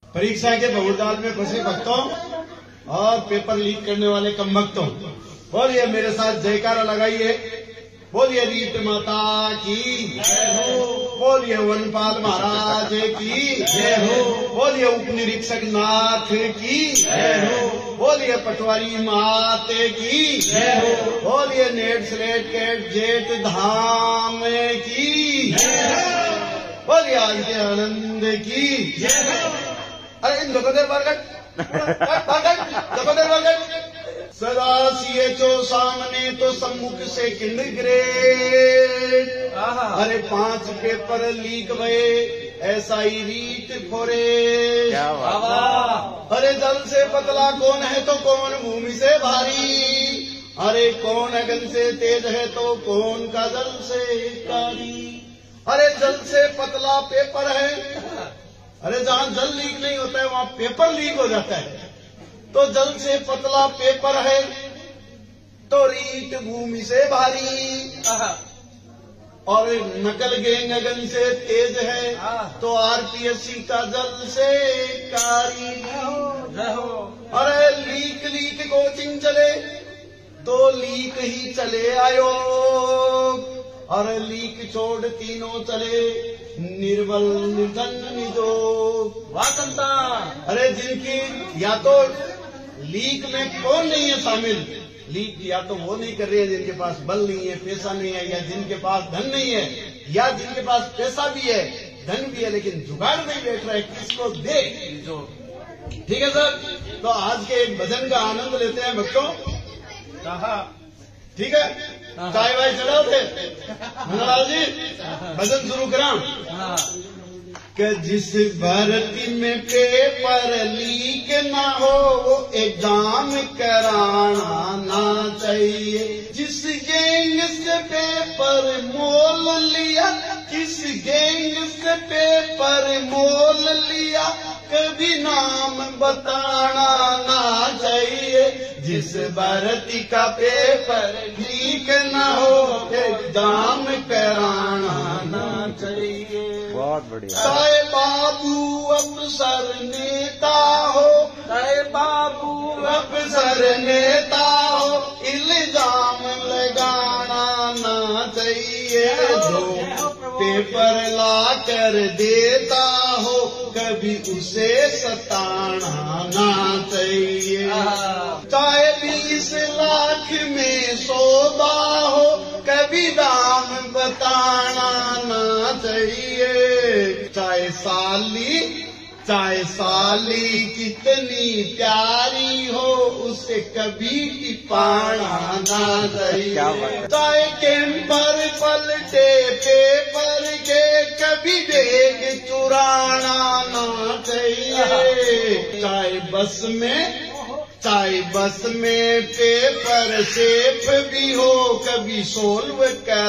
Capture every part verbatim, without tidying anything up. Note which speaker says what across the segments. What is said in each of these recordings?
Speaker 1: परीक्षा के बहुजाल में फंसे भक्तों और पेपर लीक करने वाले कम भक्तों, बोलिए मेरे साथ जयकारा लगाइए। बोलिए रीत माता की जय हो, बोलिए वनपाल महाराज की जय हो, बोलिए उप निरीक्षक नाथ की जय हो, बोलिए पटवारी माते की जय हो, बोलिए नेट स्लेट केट जेठ धाम की जय हो, बोलिए आज के आनंद की जय हो। अरे इन दोपहर बरगट दोपहर बरगट सदा सीएचओ सामने तो सम्मुख से किंड ग्रेड। अरे पांच पेपर लीक भये ऐसा ही रीत फोरे। अरे जल से पतला कौन है तो कौन भूमि से भारी। अरे कौन अगन से तेज है तो कौन का जल से कारी। अरे जल से पतला पेपर है। अरे जहाँ जल लीक नहीं होता है वहाँ पेपर लीक हो जाता है। तो जल से पतला पेपर है तो रीत भूमि से भारी। और नकल गैंग अगन से तेज है तो आरपीएससी का जल से कारी। अरे लीक लीक कोचिंग चले तो लीक ही चले आयोग। और लीक छोड़ तीनों चले निर्बल निर्धन निजोग। वासंता अरे जिनकी या तो लीक में कौन नहीं है शामिल, लीक या तो वो नहीं कर रहे हैं जिनके पास बल नहीं है, पैसा नहीं है, या जिनके पास धन नहीं है, या जिनके पास पैसा भी है धन भी है लेकिन जुगाड़ नहीं बैठ रहा है किसको दे। ठीक है सर, तो आज के एक भजन का आनंद लेते हैं भक्तों। ठीक है, चाय वाय चढ़ाओ थे मनोलाल जी, भजन शुरू करा। कि जिस भर्ती में पेपर लीक ना हो वो एग्जाम कराना ना चाहिए। जिस गैंग से पेपर मोल लिया, किस गैंग से पेपर मोल लिया कभी नाम बताना ना चाहिए। जिस भर्ती का पेपर लीक ना हो एग्जाम कराना ना चाहिए।
Speaker 2: बहुत बढ़िया।
Speaker 1: चाहे बाबू अफसर नेता हो, चाहे बाबू अफसर नेता हो इल्जाम लगाना ना चाहिए। जो पेपर ला कर देता हो कभी उसे सताना ना चाहिए। चाहे बीस लाख में सौदा हो कभी दाम बताना ना चाहिए। चाहे साली चाहे साली कितनी प्यारी हो उसे कभी टिपाना ना चाहिए। चाहे कैंपर पलटे पेपर के कभी बैग चुराना ना चाहिए। चाहे बस में चाहे बस में पेपर सेफ भी हो कभी सोल्व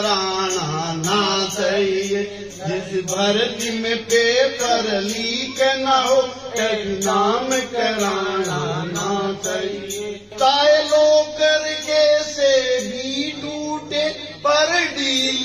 Speaker 1: कराना ना चाहिए। जिस भर्ती में पेपर लीक ना हो कभी नाम कराना ना चाहिए। चाहे लोकर जैसे भी टूटे पर डील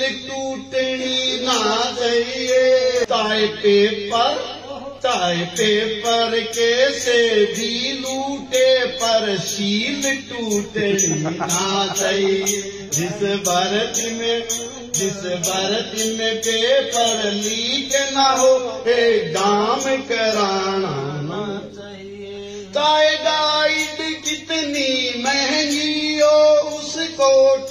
Speaker 1: टूटनी ना चाहिए। चाहे पेपर चाहे पेपर कैसे भी लूटे पर शील टूटनी ना चाहिए। जिस भर्ती में जिस भर्ती में पेपर लीक ना हो एग्जाम कराना ना चाहिए। चाहे गाइड कितनी महंगी हो उसको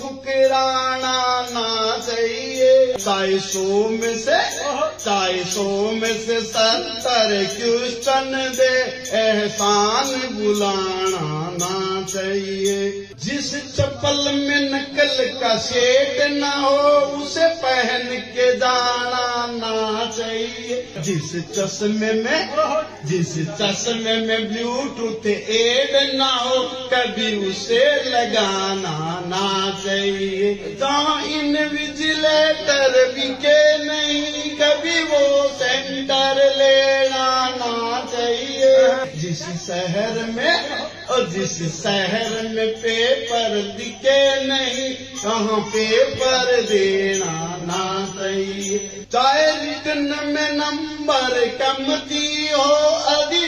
Speaker 1: ठुकराना ना चाहिए। चाहे सौ में से चाहे सौ में से सत्तर क्वेश्चन दे एहसान बुलाना ना चाहिए। जिस चप्पल में नकल का सेट न हो उसे पहन के जाना ना चाहिए। जिस चश्मे में जिस चश्मे में ब्लूटूथ एड ना हो कभी उसे लगाना ना चाहिए। जहाँ इनविजिलेटर बिके नहीं कभी वो सेंटर लेना ना चाहिए। जिस शहर में और जिस शहर में पेपर दिखे नहीं कहाँ पेपर देना ना चाहिए। चाहे रिटर्न में नंबर कम की हो अधिन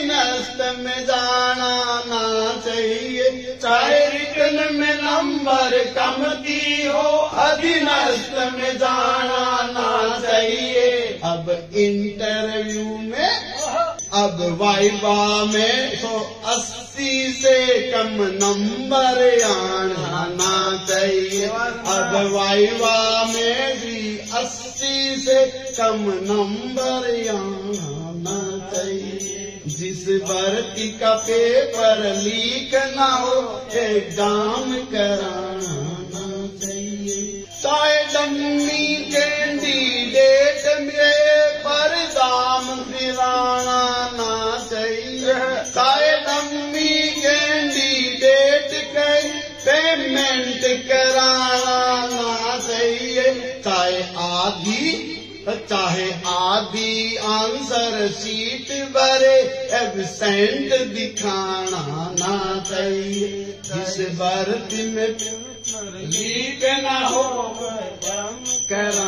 Speaker 1: नस्त में जाना ना चाहिए, चाहे रिटर्न में नंबर कम की हो, अधीनस्थ में जाना ना चाहिए। अब इंटरव्यू में, अब वाइवा में सौ अस्सी से कम नंबर आना चाहिए। अब वाइवा में भी अस्सी से कम नंबर आना चाहिए। जिस भर्ती का पेपर लीक ना हो, एग्जाम कराना चाहिए। चाहे डम्मी कैंडिडेट में पर दाम फिराना ना चाहिए। चाहे डम्मी कैंडिडेट के पेमेंट कराना ना चाहिए। चाहे आधी चाहे आधी आंसर शीट भरे, एब्सेंट दिखाना ना चाहिए। जिस भर्ती में लीक ना हो, कराना